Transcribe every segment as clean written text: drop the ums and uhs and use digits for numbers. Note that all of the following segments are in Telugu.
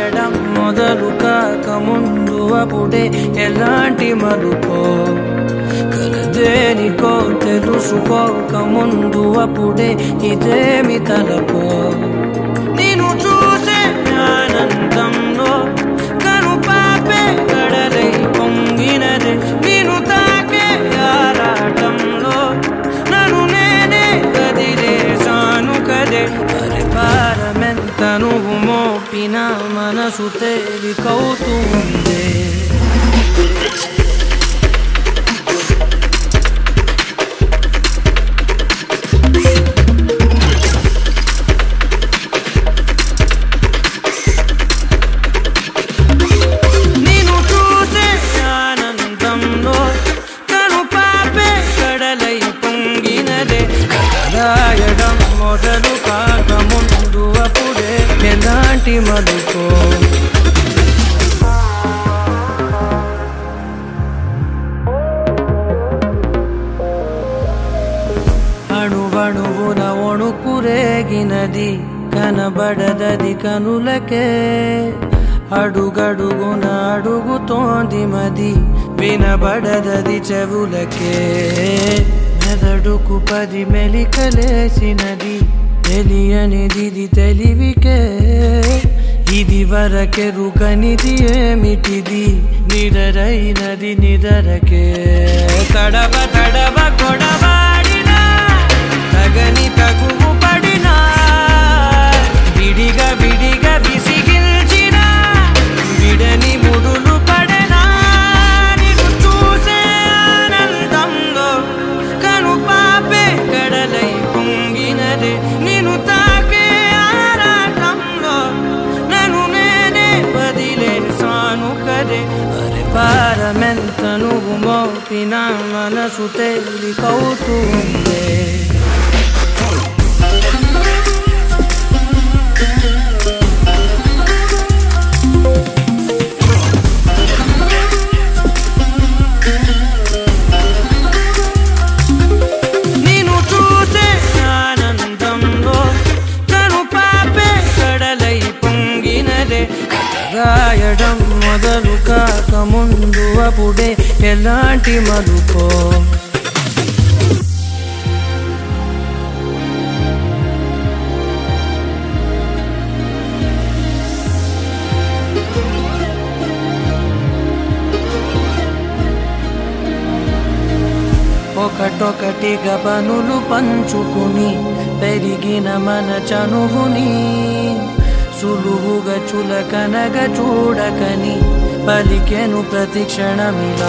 రాయడం మొదలు కాక ముందు అప్పుడే ఎలాంటి మలుపో కలదేనికో తెలుసుకోక ముందు అప్పుడే ఇదేమి తలపో నేను చూసే ఆనందంలో కను పాపే కడలై పొంగినదే నేను తాకే ఆరాటంలో నన్ను నేనే కదిలేసాను కదే పరిపారమెంత నువ్వు మోపిన మనసు తేలికవుతుంది రాయడం మొదలు కాక ముందు అప్పుడే ఎలాంటి మలుపో అణువణువున ఒణుకురేగినది కనబడదది కనులకే అడుగడుగున అడుగుతోంది మది వినబడదది చెవులకే మెదడుకు 10 మెలికలేసినది తెలియనిది తెలివికే ఇది వరకెరుకనిది ఏమిటిది నిదరైనది నిదరకే తడవ తడవ కొడవాడినా తగని తగువు పడినా విడిగా విడిగా విసిగిల్చిన విడని ముడులు పడనా నిన్ను చూసే ఆనందంలో కను పాపే కడలై పొంగినదే నేను తాకే ఆరాటంలో నన్ను నేనే వదిలేసాను కదే పరిపారమెంత నువ్వు మోపిన మనసు తేలికవుతుంది రాయడం మొదలు కాక ముందు అప్పుడే ఎలాంటి మలుపో ఒకటొకటిగా పనులు పంచుకుని పెరిగిన మన చనువుని సులువుగా చులకనగా చూడకని పలికెను ప్రతి క్షణమిలా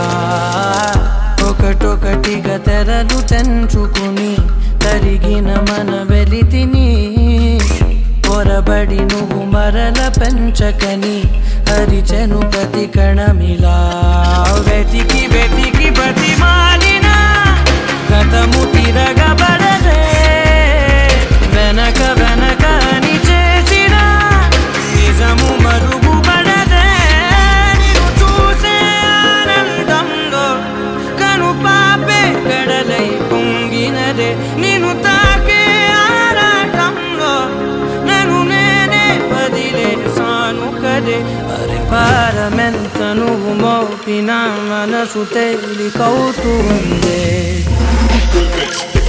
ఒకటొకటిగా తెరలు తెంచుకుని తరిగిన మన వెలితిని పొరబడి నువ్వు మరల పెంచకని హరిచెను ప్రతి కణమిలా వెతికి వెతికి బతిమాలిన గతము తిరగబడదే వెనక వెనక అని చేసిన నిజము మరుగుపడదే నిన్ను చూసే ఆనందంలో కను పాపే కడలై పొంగినదే నిన్ను తాకే ఆరాటంలో నన్ను నేనే వదిలేసాను కదే పరిపారమెంత నువ్వు మోపిన మనసు తేలికవుతుంది